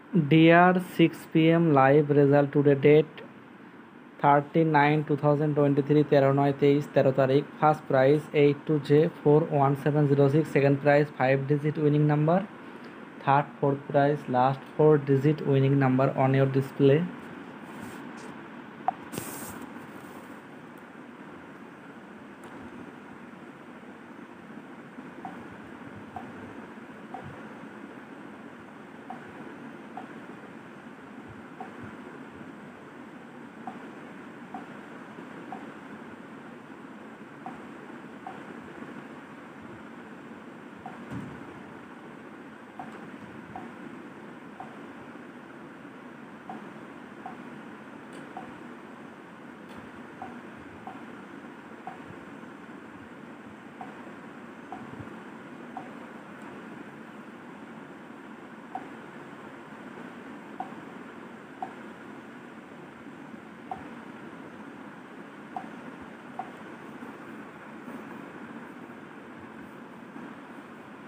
Dear 6 p.m. live result today date 39/2023 13/9/23 তারিখ first prize 82J41706 second prize 5 digit winning number third fourth prize last 4 digit winning number on your display.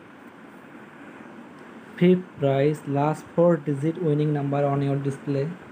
Fifth prize last 4 digit winning number on your display.